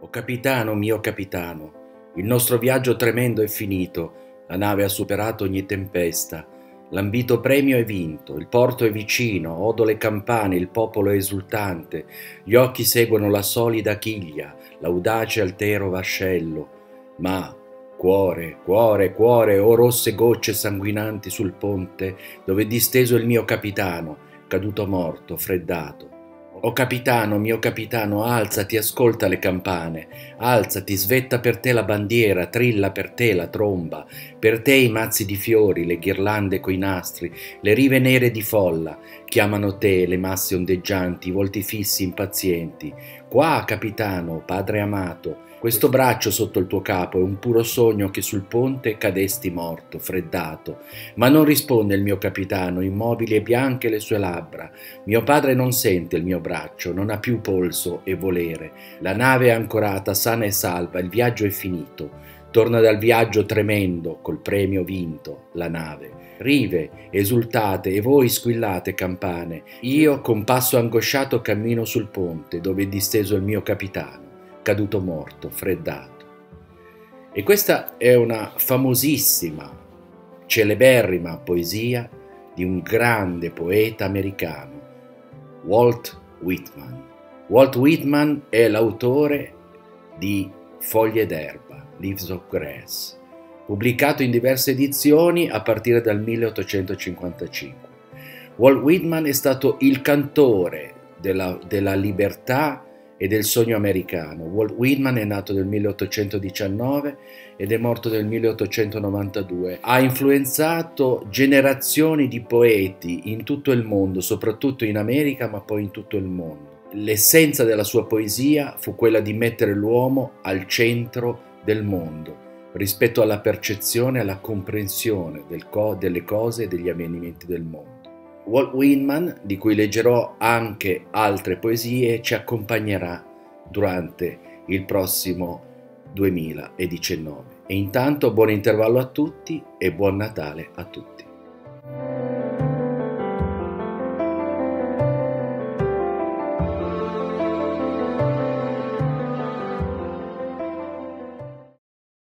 Oh capitano, mio capitano, il nostro viaggio tremendo è finito, la nave ha superato ogni tempesta, l'ambito premio è vinto, il porto è vicino, odo le campane, il popolo è esultante, gli occhi seguono la solida chiglia, l'audace altero vascello, ma cuore, cuore, cuore, o rosse gocce sanguinanti sul ponte dove è disteso il mio capitano, caduto morto, freddato. O capitano, mio capitano, alzati, ascolta le campane, alzati, svetta per te la bandiera, trilla per te la tromba, per te i mazzi di fiori, le ghirlande coi nastri, le rive nere di folla, chiamano te le masse ondeggianti, i volti fissi impazienti. Qua, capitano, padre amato, questo braccio sotto il tuo capo è un puro sogno che sul ponte cadesti morto, freddato. Ma non risponde il mio capitano, immobili e bianche le sue labbra. Mio padre non sente il mio braccio, non ha più polso e volere. La nave è ancorata, sana e salva, il viaggio è finito. Torna dal viaggio tremendo, col premio vinto, la nave. Rive, esultate, e voi squillate campane. Io con passo angosciato cammino sul ponte, dove è disteso il mio capitano, caduto morto, freddato. E questa è una famosissima, celeberrima poesia di un grande poeta americano, Walt Whitman. Walt Whitman è l'autore di Foglie d'erba, Leaves of Grass, pubblicato in diverse edizioni a partire dal 1855. Walt Whitman è stato il cantore della libertà e del sogno americano. Walt Whitman è nato nel 1819 ed è morto nel 1892. Ha influenzato generazioni di poeti in tutto il mondo, soprattutto in America, ma poi in tutto il mondo. L'essenza della sua poesia fu quella di mettere l'uomo al centro del mondo, rispetto alla percezione e alla comprensione delle cose e degli avvenimenti del mondo. Walt Whitman, di cui leggerò anche altre poesie, ci accompagnerà durante il prossimo 2019. E intanto buon intervallo a tutti e buon Natale a tutti.